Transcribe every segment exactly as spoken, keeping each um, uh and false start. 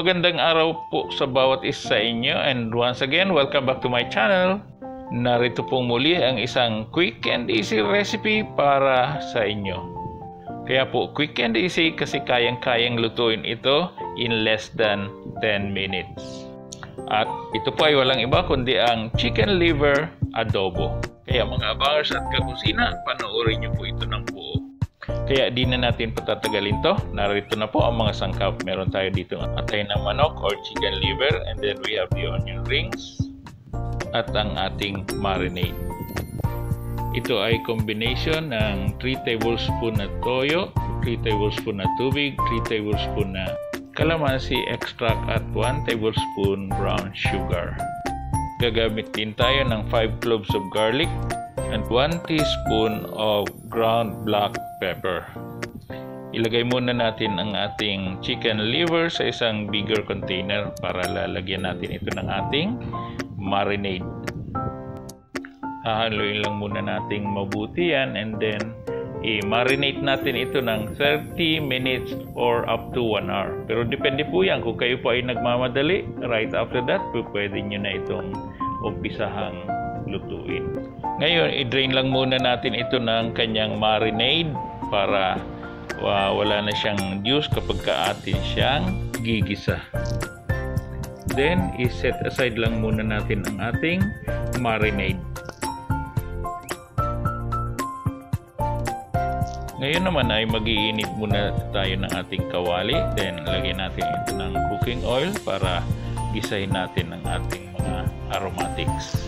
magandang araw po sa bawat isa sa inyo, and once again, welcome back to my channel. Narito pong muli ang isang quick and easy recipe para sa inyo. Kaya po quick and easy kasi kayang-kayang lutuin ito in less than ten minutes. At ito po ay walang iba kundi ang chicken liver adobo. Kaya mga abangers at kakusina, panoorin niyo po ito ng buo. Kaya di na natin patatagalin to. Narito na po ang mga sangkap. Meron tayo dito ang atay ng manok or chicken liver, and then we have the onion rings at ang ating marinade. Ito ay combination ng three tablespoons na toyo, three tablespoons na tubig, three tablespoons na calamansi extract at one tablespoon brown sugar. Gagamit din tayo ng five cloves of garlic and one teaspoon of ground black pepper. Ilagay muna natin ang ating chicken liver sa isang bigger container para lalagyan natin ito ng ating marinade. Hahaluin lang muna nating mabuti yan, and then i-marinate natin ito ng thirty minutes or up to one hour. Pero depende po yan kung kayo po ay nagmamadali. Right after that, pwede nyo na itong umpisahang lutuin. Ngayon, i-drain lang muna natin ito ng kanyang marinade para uh, wala na siyang juice kapag atin siyang gigisa. Then, i-set aside lang muna natin ang ating marinade. Ngayon naman ay mag-iinit muna tayo ng ating kawali. Then, lagyan natin ito ng cooking oil para gisahin natin ang ating mga aromatics.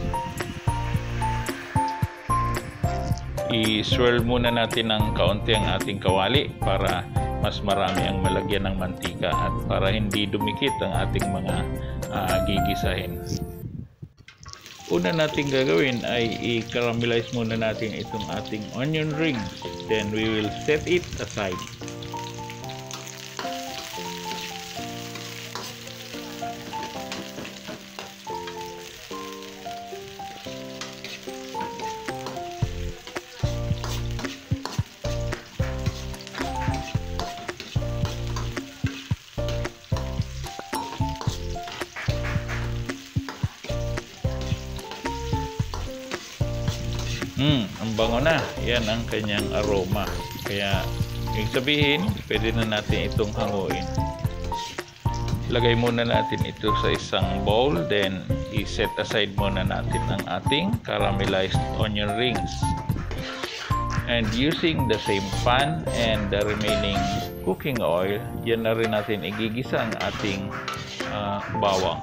I-swirl muna natin ng kaunti ang ating kawali para mas marami ang malagyan ng mantika at para hindi dumikit ang ating mga uh, gigisahin. Una nating gagawin ay i-caramelize muna natin itong ating onion rings. Then we will set it aside. Hmm, ang bango na. Yan ang kanyang aroma. Kaya, ibig sabihin, pwede na natin itong hanguin. Lagay muna natin ito sa isang bowl. Then, i-set aside muna natin ang ating caramelized onion rings. And using the same pan and the remaining cooking oil, yan na rin natin igigisa ang ating uh, bawang.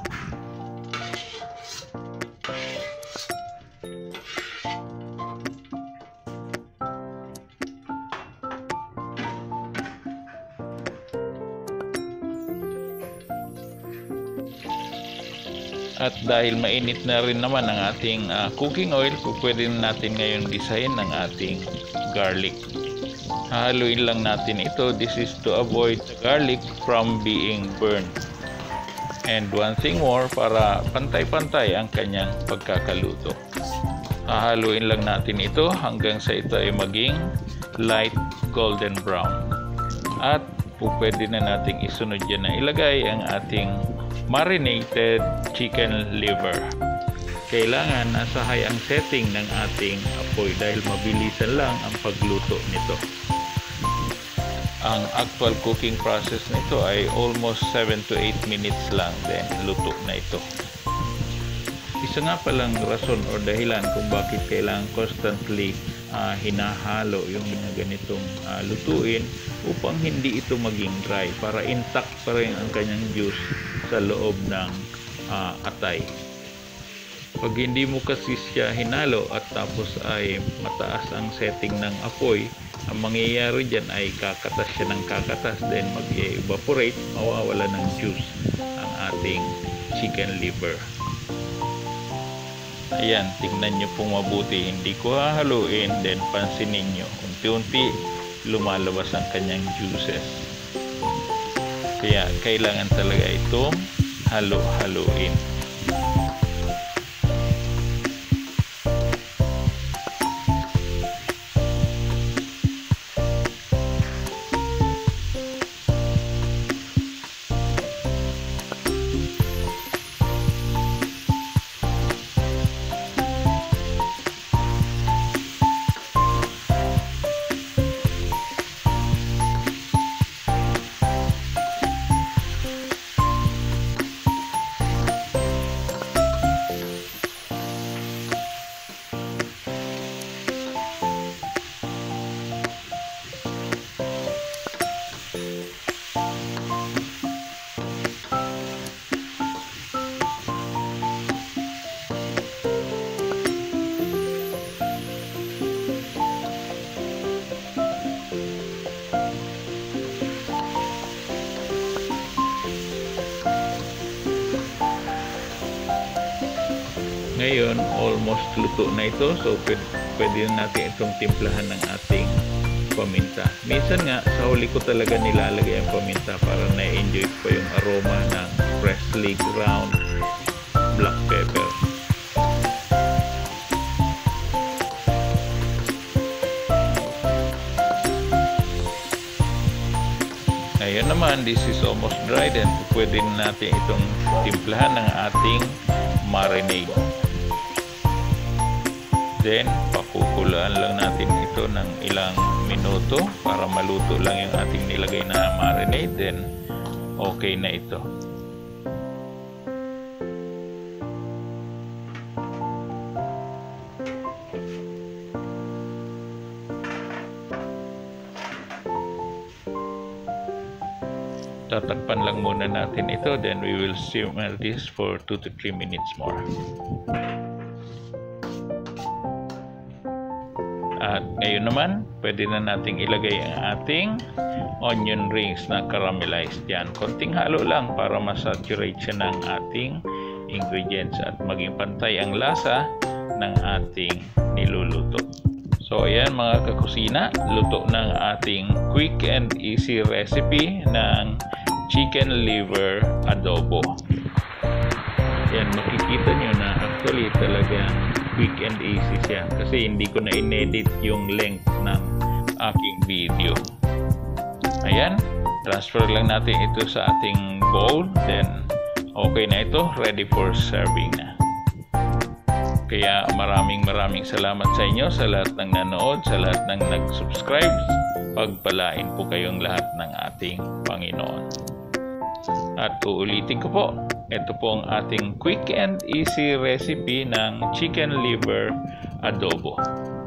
At dahil mainit na rin naman ang ating uh, cooking oil, pwede natin ngayon gisahin ang ating garlic. Hahaluin lang natin ito. This is to avoid the garlic from being burned. And one thing more, para pantay-pantay ang kanyang pagkakaluto. Hahaluin lang natin ito hanggang sa ito ay maging light golden brown. At pwede na nating isunod dyan na ilagay ang ating marinated chicken liver. Kailangan nasa high ang setting ng ating apoy dahil mabilisan lang ang pagluto nito. Ang actual cooking process nito ay almost seven to eight minutes lang, then luto na ito. Isa nga palang rason o dahilan kung bakit kailangan constantly uh, hinahalo yung mga ganitong uh, lutuin upang hindi ito maging dry, para intact pa rin ang kanyang juice sa loob ng uh, atay. Pag hindi mo kasi siya hinalo at tapos ay mataas ang setting ng apoy, ang mangyayari dyan ay kakatas siya ng kakatas, then mag-evaporate, mawawala ng juice ang ating chicken liver. Ayan, tingnan nyo pong mabuti, hindi ko hahaluin, then pansinin nyo, unti-unti lumalabas ang kanyang juices. Kaya kailangan talaga itong halo-haluin. Ngayon, almost luto na ito. So, pwede, pwede natin itong timplahan ng ating paminta. Minsan nga, sa huli ko talaga nilalagay ang paminta para na-enjoy ko yung aroma ng freshly ground black pepper. Ngayon naman, this is almost dry, then pwede natin itong timplahan ng ating marinade. Then, pakukulaan lang natin ito ng ilang minuto para maluto lang yung ating nilagay na marinade. Then, okay na ito. Tatakpan lang muna natin ito. Then, we will simmer this for two to three minutes more. At ngayon naman, pwede na nating ilagay ang ating onion rings na caramelized yan. Konting halo lang para masaturate siya ng ating ingredients at maging pantay ang lasa ng ating niluluto. So ayan mga kakusina, luto ng ating quick and easy recipe ng chicken liver adobo. Yan, makikita nyo na actually talaga quick and easy siya kasi hindi ko na inedit yung length ng aking video. Ayan, transfer lang natin ito sa ating bowl, then okay na ito, ready for serving na. Kaya maraming maraming salamat sa inyo, sa lahat ng nanood, sa lahat ng nag-subscribe. Pagpalain po kayong lahat ng ating Panginoon. At uulitin ko po, ito po ang ating quick and easy recipe ng chicken liver adobo.